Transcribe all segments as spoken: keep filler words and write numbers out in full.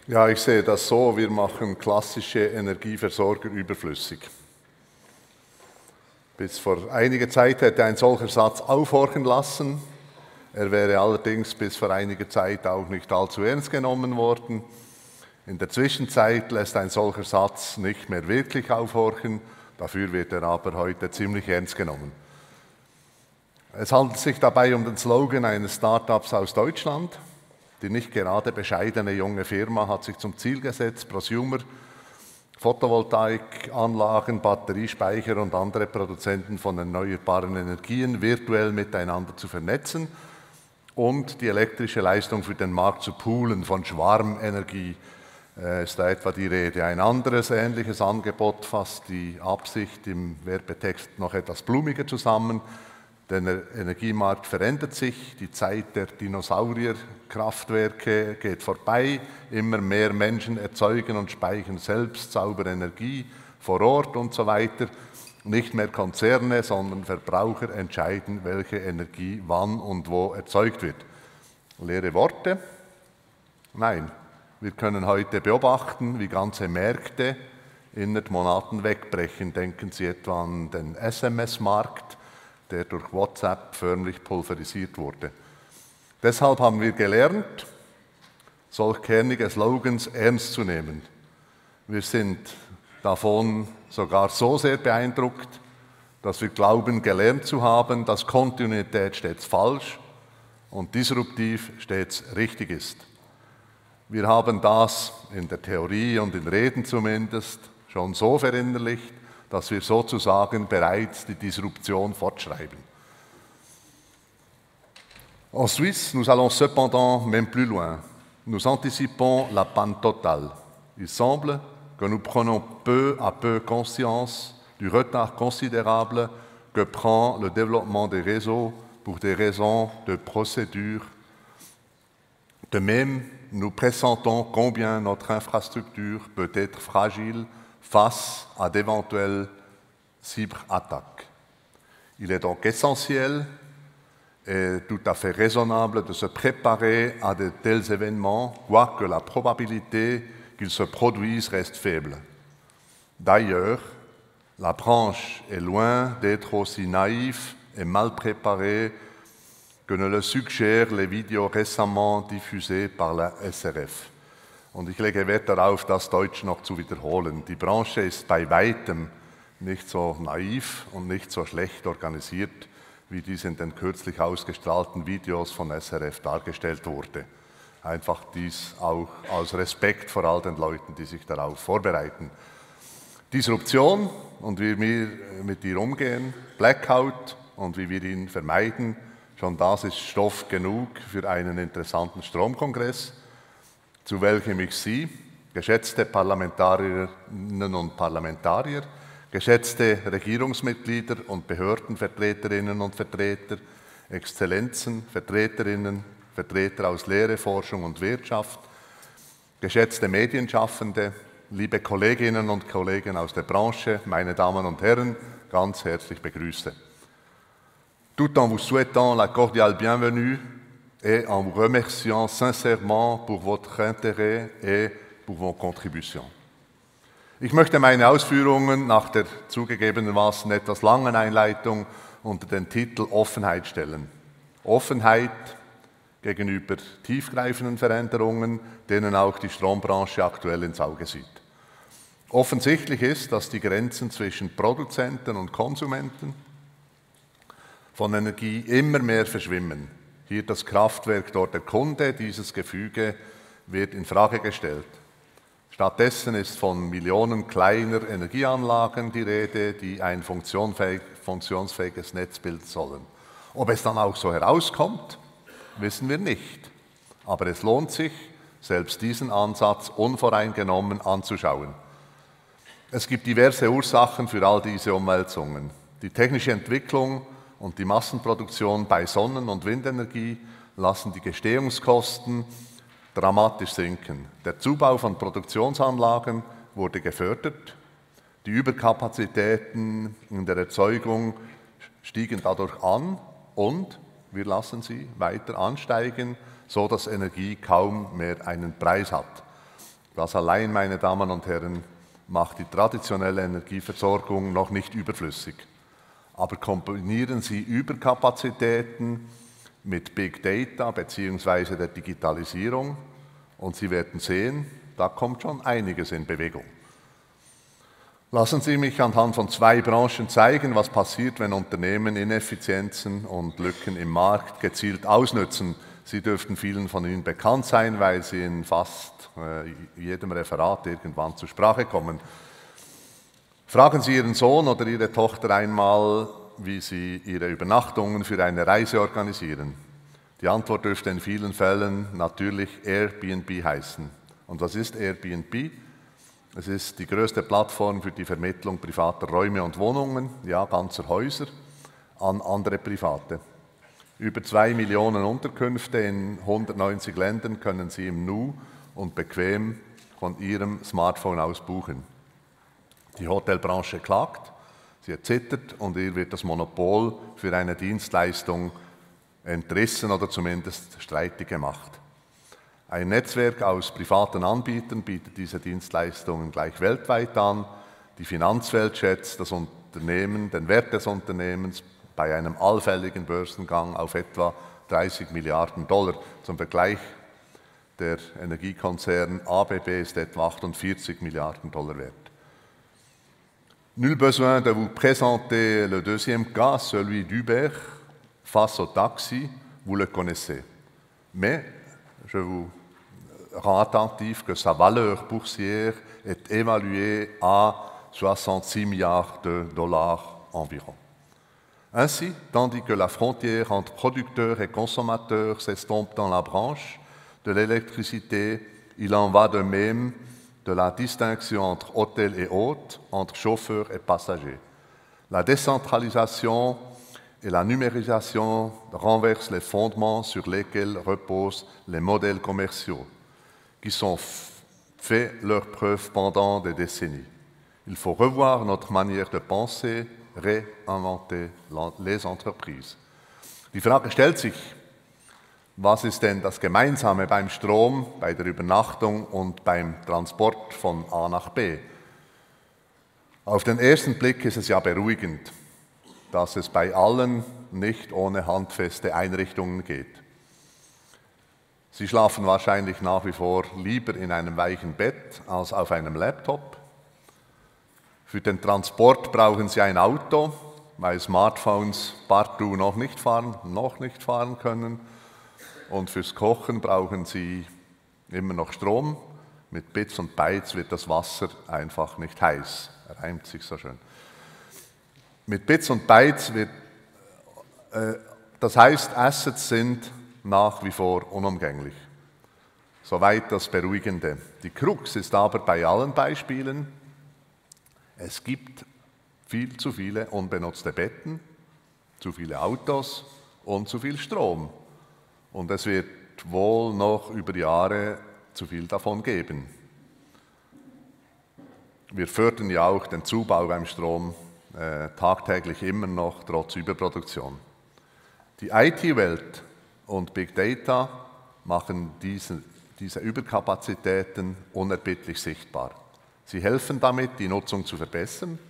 Ja, ich sehe das so, wir machen klassische Energieversorger überflüssig. Bis vor einiger Zeit hätte ein solcher Satz aufhorchen lassen. Er wäre allerdings bis vor einiger Zeit auch nicht allzu ernst genommen worden. In der Zwischenzeit lässt ein solcher Satz nicht mehr wirklich aufhorchen, dafür wird er aber heute ziemlich ernst genommen. Es handelt sich dabei um den Slogan eines Start-ups aus Deutschland. Die nicht gerade bescheidene junge Firma hat sich zum Ziel gesetzt, Prosumer, Photovoltaikanlagen, Batteriespeicher und andere Produzenten von erneuerbaren Energien virtuell miteinander zu vernetzen und die elektrische Leistung für den Markt zu poolen. Von Schwarmenergie äh, ist da etwa die Rede. Ein anderes ähnliches Angebot fasst die Absicht im Werbetext noch etwas blumiger zusammen. Der Energiemarkt verändert sich, die Zeit der Dinosaurierkraftwerke geht vorbei, immer mehr Menschen erzeugen und speichern selbst saubere Energie vor Ort und so weiter. Nicht mehr Konzerne, sondern Verbraucher entscheiden, welche Energie wann und wo erzeugt wird. Leere Worte? Nein, wir können heute beobachten, wie ganze Märkte innerhalb Monaten wegbrechen. Denken Sie etwa an den S M S-Markt, der durch WhatsApp förmlich pulverisiert wurde. Deshalb haben wir gelernt, solch kernige Slogans ernst zu nehmen. Wir sind davon sogar so sehr beeindruckt, dass wir glauben, gelernt zu haben, dass Kontinuität stets falsch und disruptiv stets richtig ist. Wir haben das in der Theorie und in Reden zumindest schon so verinnerlicht, dass wir sozusagen bereits die Disruption fortschreiben. En Suisse, nous allons cependant même plus loin. Nous anticipons la panne totale. Il semble que nous prenons peu à peu conscience du retard considérable que prend le développement des réseaux pour des raisons de procédure. De même, nous pressentons combien notre infrastructure peut être fragile face à d'éventuelles cyberattaques. Il est donc essentiel et tout à fait raisonnable de se préparer à de tels événements, quoique la probabilité qu'ils se produisent reste faible. D'ailleurs, la branche est loin d'être aussi naïve et mal préparée que ne le suggèrent les vidéos récemment diffusées par la S R F. Und ich lege Wert darauf, das Deutsch noch zu wiederholen. Die Branche ist bei weitem nicht so naiv und nicht so schlecht organisiert, wie dies in den kürzlich ausgestrahlten Videos von S R F dargestellt wurde. Einfach dies auch als Respekt vor all den Leuten, die sich darauf vorbereiten. Disruption und wie wir mit ihr umgehen, Blackout und wie wir ihn vermeiden, schon das ist Stoff genug für einen interessanten Stromkongress, zu welchem ich Sie, geschätzte Parlamentarierinnen und Parlamentarier, geschätzte Regierungsmitglieder und Behördenvertreterinnen und Vertreter, Exzellenzen, Vertreterinnen, Vertreter aus Lehre, Forschung und Wirtschaft, geschätzte Medienschaffende, liebe Kolleginnen und Kollegen aus der Branche, meine Damen und Herren, ganz herzlich begrüße. Tout en vous souhaitant la cordiale bienvenue et en vous remerciant sincèrement pour votre intérêt et pour vos contributions. Ich möchte meine Ausführungen nach der zugegebenermaßen etwas langen Einleitung unter den Titel Offenheit stellen. Offenheit gegenüber tiefgreifenden Veränderungen, denen auch die Strombranche aktuell ins Auge sieht. Offensichtlich ist, dass die Grenzen zwischen Produzenten und Konsumenten von Energie immer mehr verschwimmen. Hier das Kraftwerk, dort der Kunde, dieses Gefüge wird in Frage gestellt. Stattdessen ist von Millionen kleiner Energieanlagen die Rede, die ein funktionsfähig, funktionsfähiges Netz bilden sollen. Ob es dann auch so herauskommt, wissen wir nicht. Aber es lohnt sich, selbst diesen Ansatz unvoreingenommen anzuschauen. Es gibt diverse Ursachen für all diese Umwälzungen. Die technische Entwicklung und die Massenproduktion bei Sonnen- und Windenergie lassen die Gestehungskosten dramatisch sinken. Der Zubau von Produktionsanlagen wurde gefördert, die Überkapazitäten in der Erzeugung stiegen dadurch an und wir lassen sie weiter ansteigen, so dass Energie kaum mehr einen Preis hat. Das allein, meine Damen und Herren, macht die traditionelle Energieversorgung noch nicht überflüssig. Aber kombinieren Sie Überkapazitäten mit Big Data bzw. der Digitalisierung und Sie werden sehen, da kommt schon einiges in Bewegung. Lassen Sie mich anhand von zwei Branchen zeigen, was passiert, wenn Unternehmen Ineffizienzen und Lücken im Markt gezielt ausnutzen. Sie dürften vielen von Ihnen bekannt sein, weil sie in fast äh, jedem Referat irgendwann zur Sprache kommen. Fragen Sie Ihren Sohn oder Ihre Tochter einmal, wie Sie Ihre Übernachtungen für eine Reise organisieren. Die Antwort dürfte in vielen Fällen natürlich Airbnb heißen. Und was ist Airbnb? Es ist die größte Plattform für die Vermittlung privater Räume und Wohnungen, ja ganzer Häuser, an andere Private. Über zwei Millionen Unterkünfte in hundertneunzig Ländern können Sie im Nu und bequem von Ihrem Smartphone aus buchen. Die Hotelbranche klagt, sie erzittert und ihr wird das Monopol für eine Dienstleistung entrissen oder zumindest streitig gemacht. Ein Netzwerk aus privaten Anbietern bietet diese Dienstleistungen gleich weltweit an. Die Finanzwelt schätzt das Unternehmen, den Wert des Unternehmens bei einem allfälligen Börsengang auf etwa dreißig Milliarden Dollar. Zum Vergleich, der Energiekonzern A B B ist etwa achtundvierzig Milliarden Dollar wert. Nul besoin de vous présenter le deuxième cas, celui d'Uber face au taxi, vous le connaissez. Mais je vous rends attentif que sa valeur boursière est évaluée à soixante-six milliards de dollars environ. Ainsi, tandis que la frontière entre producteurs et consommateurs s'estompe dans la branche de l'électricité, il en va de même de la distinction entre hôtel et hôte, entre chauffeurs et passagers. La décentralisation et la numérisation renversent les fondements sur lesquels reposent les modèles commerciaux, qui sont fait leurs preuves pendant des décennies. Il faut revoir notre manière de penser, réinventer les entreprises. Die Frage stellt sich, was ist denn das Gemeinsame beim Strom, bei der Übernachtung und beim Transport von A nach B? Auf den ersten Blick ist es ja beruhigend, dass es bei allen nicht ohne handfeste Einrichtungen geht. Sie schlafen wahrscheinlich nach wie vor lieber in einem weichen Bett als auf einem Laptop. Für den Transport brauchen Sie ein Auto, weil Smartphones partout noch nicht fahren, noch nicht fahren können. Und fürs Kochen brauchen Sie immer noch Strom. Mit Bits und Bytes wird das Wasser einfach nicht heiß. Reimt sich so schön. Mit Bits und Bytes wird, äh, das heißt, Assets sind nach wie vor unumgänglich. Soweit das Beruhigende. Die Krux ist aber bei allen Beispielen, es gibt viel zu viele unbenutzte Betten, zu viele Autos und zu viel Strom. Und es wird wohl noch über Jahre zu viel davon geben. Wir fördern ja auch den Zubau beim Strom äh, tagtäglich immer noch, trotz Überproduktion. Die I T-Welt und Big Data machen diese, diese Überkapazitäten unerbittlich sichtbar. Sie helfen damit, die Nutzung zu verbessern.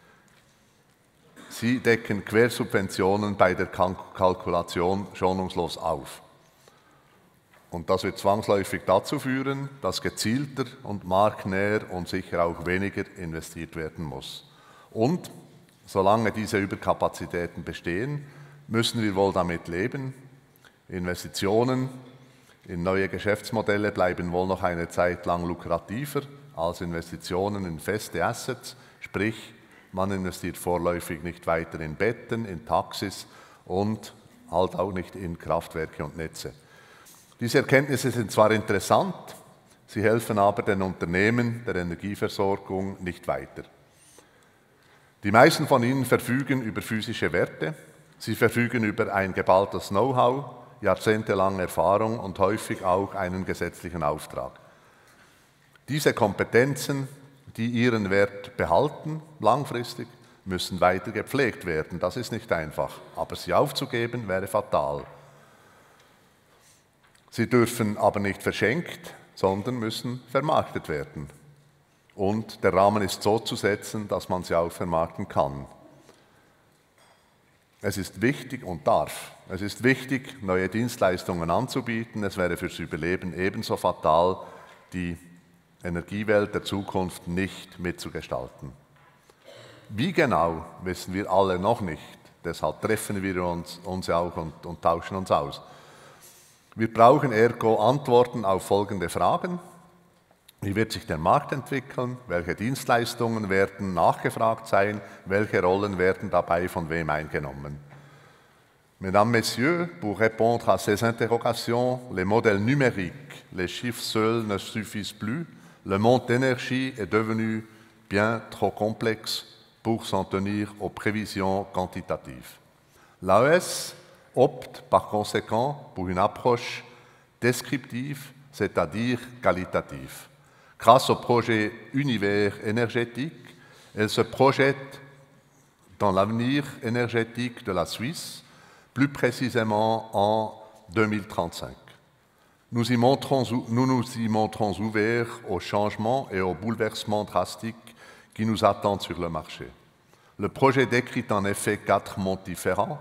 Sie decken Quersubventionen bei der Kalkulation schonungslos auf. Und das wird zwangsläufig dazu führen, dass gezielter und marktnäher und sicher auch weniger investiert werden muss. Und solange diese Überkapazitäten bestehen, müssen wir wohl damit leben. Investitionen in neue Geschäftsmodelle bleiben wohl noch eine Zeit lang lukrativer als Investitionen in feste Assets, sprich, man investiert vorläufig nicht weiter in Betten, in Taxis und halt auch nicht in Kraftwerke und Netze. Diese Erkenntnisse sind zwar interessant, sie helfen aber den Unternehmen der Energieversorgung nicht weiter. Die meisten von ihnen verfügen über physische Werte, sie verfügen über ein geballtes Know-how, jahrzehntelange Erfahrung und häufig auch einen gesetzlichen Auftrag. Diese Kompetenzen, die ihren Wert behalten, langfristig, müssen weiter gepflegt werden. Das ist nicht einfach, aber sie aufzugeben wäre fatal. Sie dürfen aber nicht verschenkt sondern müssen vermarktet werden. Und der Rahmen ist so zu setzen, dass man sie auch vermarkten kann. Es ist wichtig und darf. Es ist wichtig, neue Dienstleistungen anzubieten. Es wäre fürs Überleben ebenso fatal, die Energiewelt der Zukunft nicht mitzugestalten. Wie genau, wissen wir alle noch nicht. Deshalb treffen wir uns, uns auch und, und tauschen uns aus. Wir brauchen ergo Antworten auf folgende Fragen. Wie wird sich der Markt entwickeln? Welche Dienstleistungen werden nachgefragt sein? Welche Rollen werden dabei von wem eingenommen? Mesdames, Messieurs, pour répondre à ces interrogations, les modèles numériques, les chiffres seuls ne suffisent plus. Le monde d'énergie est devenu bien trop complexe pour s'en tenir aux prévisions quantitatives. L'A E S opte par conséquent pour une approche descriptive, c'est-à-dire qualitative. Grâce au projet Univers énergétique, elle se projette dans l'avenir énergétique de la Suisse, plus précisément en deux mille trente-cinq. Nous, y montrons, nous nous y montrons ouverts aux changements et aux bouleversements drastiques qui nous attendent sur le marché. Le projet décrit en effet quatre mondes différents,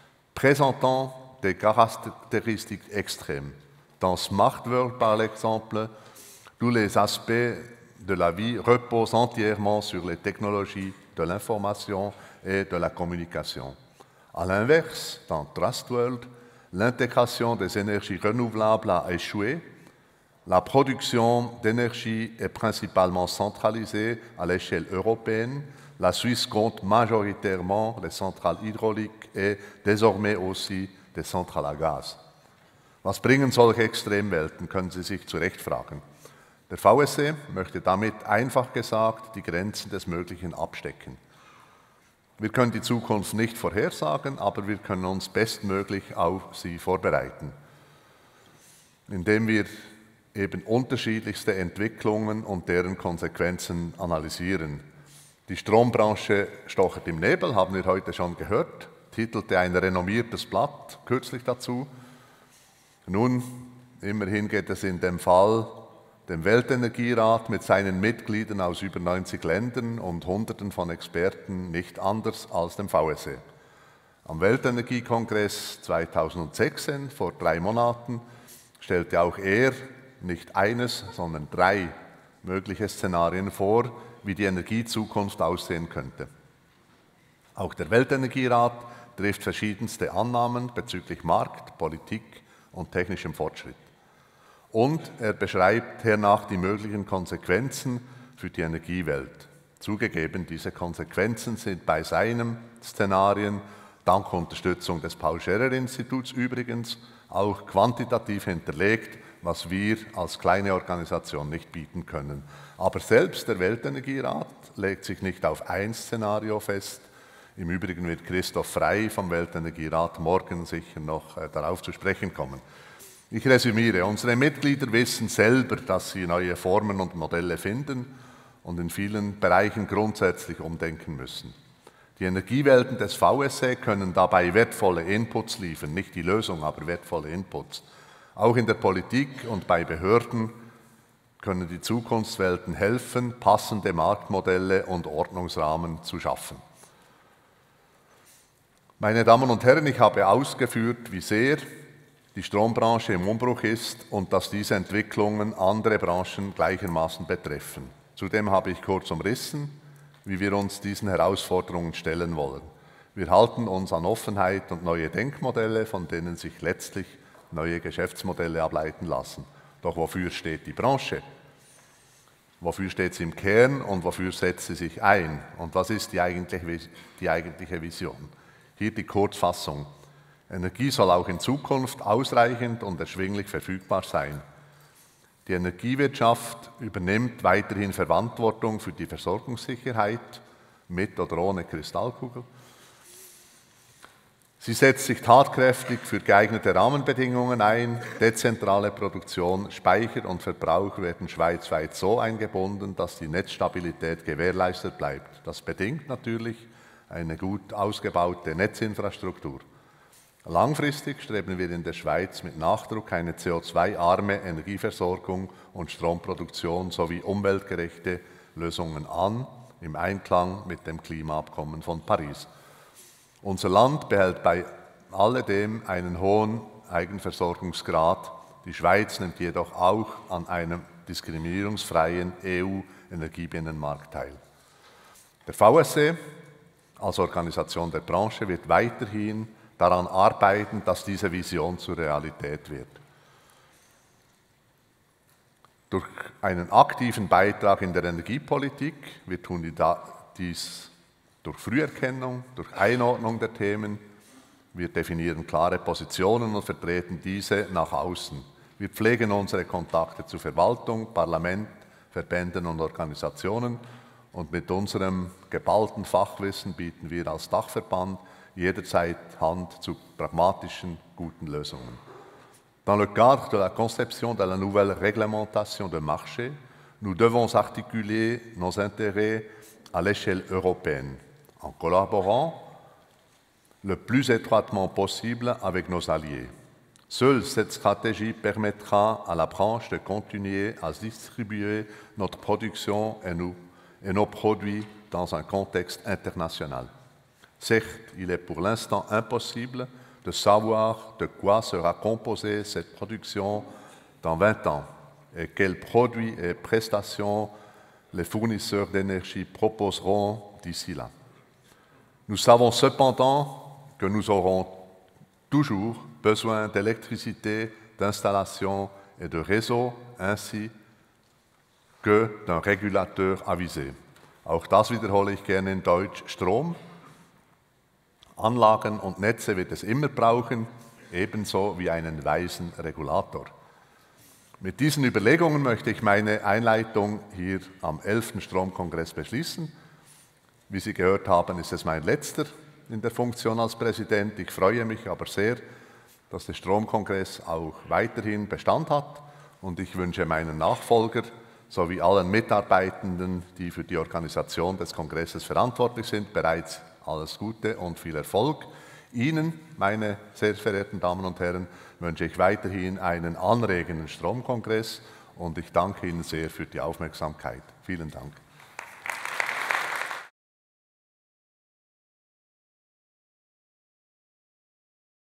présentant des caractéristiques extrêmes. Dans Smart World, par exemple, tous les aspects de la vie reposent entièrement sur les technologies de l'information et de la communication. À l'inverse, dans Trust World, l'intégration des énergies renouvelables a échoué. La production d'énergie est principalement centralisée à l'échelle européenne. La Suisse compte majoritairement les centrales hydrauliques et désormais aussi des centrales à gaz. Was bringen solche Extremwelten, können Sie sich zu Recht fragen. Der V S E möchte damit einfach gesagt die Grenzen des Möglichen abstecken. Wir können die Zukunft nicht vorhersagen, aber wir können uns bestmöglich auf sie vorbereiten, indem wir eben unterschiedlichste Entwicklungen und deren Konsequenzen analysieren. Die Strombranche stochert im Nebel, haben wir heute schon gehört, titelte ein renommiertes Blatt kürzlich dazu. Nun, immerhin geht es in dem Fall dem Weltenergierat mit seinen Mitgliedern aus über neunzig Ländern und Hunderten von Experten nicht anders als dem V S E. Am Weltenergiekongress zweitausendsechzehn, vor drei Monaten, stellte auch er nicht eines, sondern drei mögliche Szenarien vor, wie die Energiezukunft aussehen könnte. Auch der Weltenergierat trifft verschiedenste Annahmen bezüglich Markt, Politik und technischem Fortschritt. Und er beschreibt hernach die möglichen Konsequenzen für die Energiewelt. Zugegeben, diese Konsequenzen sind bei seinen Szenarien, dank Unterstützung des Paul-Scherrer-Instituts übrigens, auch quantitativ hinterlegt, was wir als kleine Organisation nicht bieten können. Aber selbst der Weltenergierat legt sich nicht auf ein Szenario fest. Im Übrigen wird Christoph Frey vom Weltenergierat morgen sicher noch äh, darauf zu sprechen kommen. Ich resümiere, unsere Mitglieder wissen selber, dass sie neue Formen und Modelle finden und in vielen Bereichen grundsätzlich umdenken müssen. Die Energiewelten des V S E können dabei wertvolle Inputs liefern, nicht die Lösung, aber wertvolle Inputs. Auch in der Politik und bei Behörden können die Zukunftswelten helfen, passende Marktmodelle und Ordnungsrahmen zu schaffen. Meine Damen und Herren, ich habe ausgeführt, wie sehr die Strombranche im Umbruch ist und dass diese Entwicklungen andere Branchen gleichermaßen betreffen. Zudem habe ich kurz umrissen, wie wir uns diesen Herausforderungen stellen wollen. Wir halten uns an Offenheit und neue Denkmodelle, von denen sich letztlich neue Geschäftsmodelle ableiten lassen. Doch wofür steht die Branche? Wofür steht sie im Kern und wofür setzt sie sich ein? Und was ist die eigentliche, die eigentliche Vision? Hier die Kurzfassung. Energie soll auch in Zukunft ausreichend und erschwinglich verfügbar sein. Die Energiewirtschaft übernimmt weiterhin Verantwortung für die Versorgungssicherheit, mit oder ohne Kristallkugel. Sie setzt sich tatkräftig für geeignete Rahmenbedingungen ein. Dezentrale Produktion, Speicher und Verbrauch werden schweizweit so eingebunden, dass die Netzstabilität gewährleistet bleibt. Das bedingt natürlich eine gut ausgebaute Netzinfrastruktur. Langfristig streben wir in der Schweiz mit Nachdruck eine C O zwei arme Energieversorgung und Stromproduktion sowie umweltgerechte Lösungen an, im Einklang mit dem Klimaabkommen von Paris. Unser Land behält bei alledem einen hohen Eigenversorgungsgrad. Die Schweiz nimmt jedoch auch an einem diskriminierungsfreien E U-Energiebinnenmarkt teil. Der V S E als Organisation der Branche wird weiterhin daran arbeiten, dass diese Vision zur Realität wird. Durch einen aktiven Beitrag in der Energiepolitik, wir tun dies durch Früherkennung, durch Einordnung der Themen, wir definieren klare Positionen und vertreten diese nach außen. Wir pflegen unsere Kontakte zu Verwaltung, Parlament, Verbänden und Organisationen und mit unserem geballten Fachwissen bieten wir als Dachverband jederzeit Hand zu pragmatischen, guten Lösungen. Dans le cadre de la conception de la nouvelle réglementation de marché, nous devons articuler nos intérêts à l'échelle européenne, en collaborant le plus étroitement possible avec nos alliés. Seule cette stratégie permettra à la branche de continuer à distribuer notre production et, nous, et nos produits dans un contexte international. Certes, il est pour l'instant impossible de savoir de quoi sera composée cette production dans vingt ans et quels produits et prestations les fournisseurs d'énergie proposeront d'ici là. Nous savons cependant que nous aurons toujours besoin d'électricité, d'installation et de réseaux, ainsi que d'un régulateur avisé. Auch das wiederhole ich gerne in Deutsch: Strom, Anlagen und Netze wird es immer brauchen, ebenso wie einen weisen Regulator. Mit diesen Überlegungen möchte ich meine Einleitung hier am elften Stromkongress beschließen. Wie Sie gehört haben, ist es mein letzter in der Funktion als Präsident. Ich freue mich aber sehr, dass der Stromkongress auch weiterhin Bestand hat und ich wünsche meinen Nachfolger sowie allen Mitarbeitenden, die für die Organisation des Kongresses verantwortlich sind, bereits alles Gute und viel Erfolg. Ihnen, meine sehr verehrten Damen und Herren, wünsche ich weiterhin einen anregenden Stromkongress und ich danke Ihnen sehr für die Aufmerksamkeit. Vielen Dank.